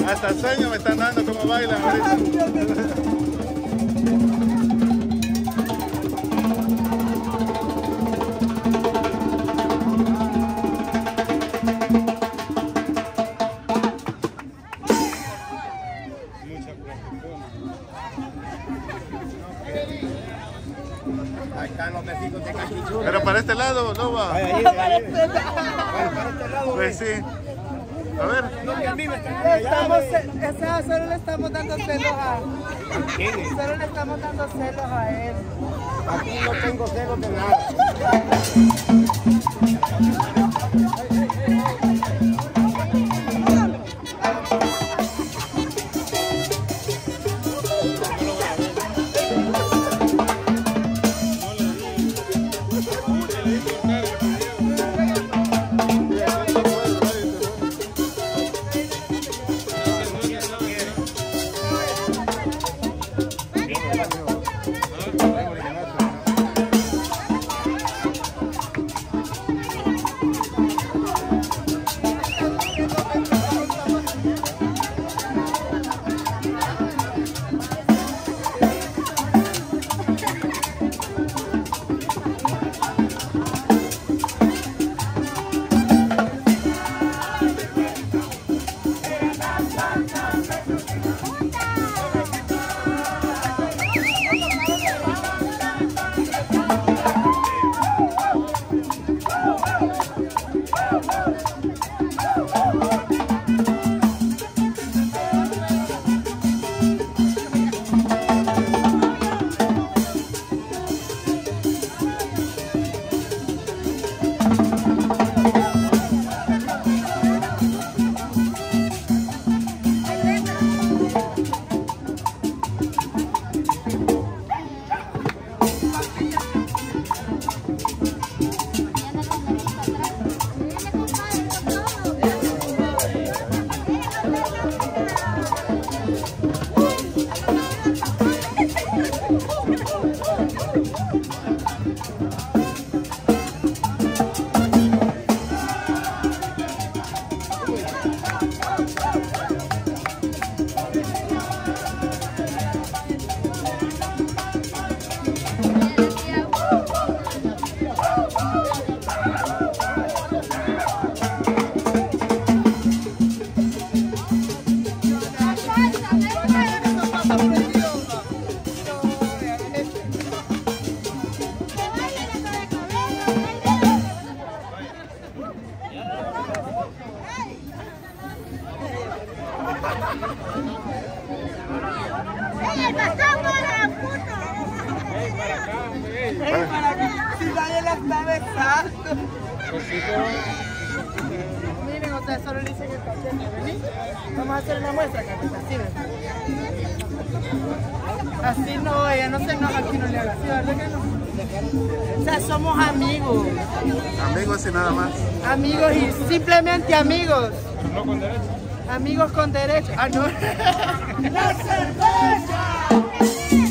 Hasta sueño me están dando como bailan ahorita. Ahí están los besitos de cachichurro. Pero para este lado, no va. Para este lado. Pues sí. A ver. Solo le estamos dando celos a... Solo le estamos dando celos a él. Aquí no tengo celos de nada. Si nadie la está besando. Miren, ustedes solo le dicen el cachete, ¿vení? Vamos a hacer una muestra, capita, así ven. Así no, ella no se enoja, aquí no le haga así, ¿verdad que no? O sea, somos amigos. Amigos y nada más. Amigos y simplemente amigos. No con derecho. Amigos con derecho. Ah, no. ¡La cerveza!